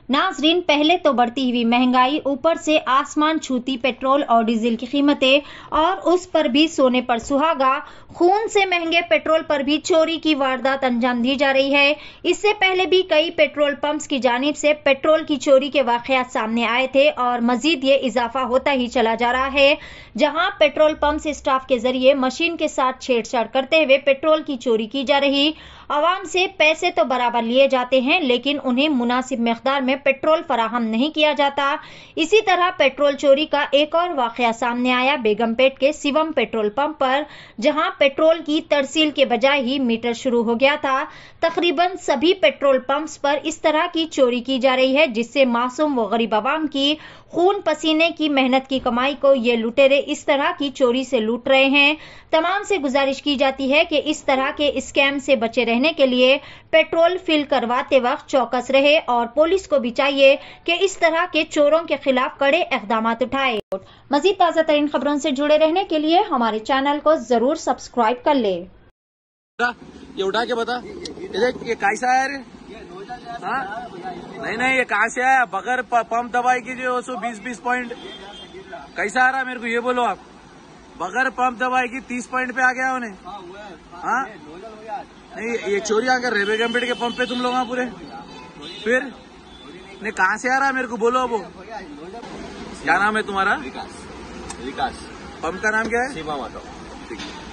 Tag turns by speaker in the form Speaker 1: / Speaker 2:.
Speaker 1: नाजरीन, पहले तो बढ़ती हुई महंगाई, ऊपर से आसमान छूती पेट्रोल और डीजल की कीमतें और उस पर भी सोने पर सुहागा, खून से महंगे पेट्रोल पर भी चोरी की वारदात अंजाम दी जा रही है। इससे पहले भी कई पेट्रोल पंप्स की जानिब से पेट्रोल की चोरी के वाकयात सामने आए थे और मजीद ये इजाफा होता ही चला जा रहा है, जहां पेट्रोल पंप स्टाफ के जरिए मशीन के साथ छेड़छाड़ करते हुए पेट्रोल की चोरी की जा रही। आवाम से पैसे तो बराबर लिए जाते हैं, लेकिन उन्हें मुनासिब मिकदार में पेट्रोल फराहम नहीं किया जाता। इसी तरह पेट्रोल चोरी का एक और वाकया सामने आया बेगमपेट के शिवम पेट्रोल पंप पर, जहां पेट्रोल की तरसील के बजाय ही मीटर शुरू हो गया था। तकरीबन सभी पेट्रोल पंप्स पर इस तरह की चोरी की जा रही है, जिससे मासूम व गरीब आवाम की खून पसीने की मेहनत की कमाई को ये लुटेरे इस तरह की चोरी से लूट रहे हैं। तमाम से गुजारिश की जाती है कि इस तरह के स्कैम से बचे रहने के लिए पेट्रोल फिल करवाते वक्त चौकस रहे और पुलिस को भी चाहिए कि इस तरह के चोरों के खिलाफ कड़े इक़दाम उठाए। मजीद ताज़ा तरीन खबरों से जुड़े रहने के लिए हमारे चैनल को जरूर सब्सक्राइब कर ले।
Speaker 2: ये उठा के बता, ये कैसा है रे? हाँ? नहीं, ये कहाँ से आया? बगैर पंप दवाई की जो 120 पॉइंट कैसा आ रहा है? मेरे को ये बोलो आप। बगैर पंप दवाई की 30 पॉइंट पे आ गया उन्हें। हाँ, नहीं ये चोरी आकर रेलवे गम्बेट के पंप पे तुम लोग वहाँ पूरे फिर नहीं कहाँ से आ रहा है? मेरे को बोलो अब। क्या नाम है तुम्हारा? विकास। पंप का नाम क्या है? शिवम ऑटो। ठीक है।